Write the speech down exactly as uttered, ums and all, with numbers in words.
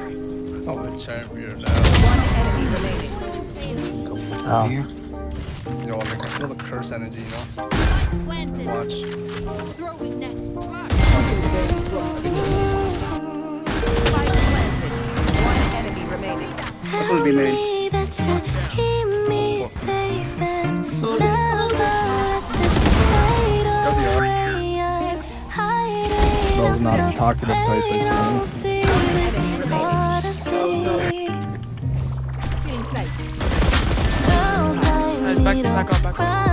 Oh, the champion now. One enemy remaining. Oh. Yo, like, I feel the curse energy, you know? Watch. Throwing net. One enemy remaining. That's supposed to be main. Well, not a talkative type, I see. Back, back up, back up.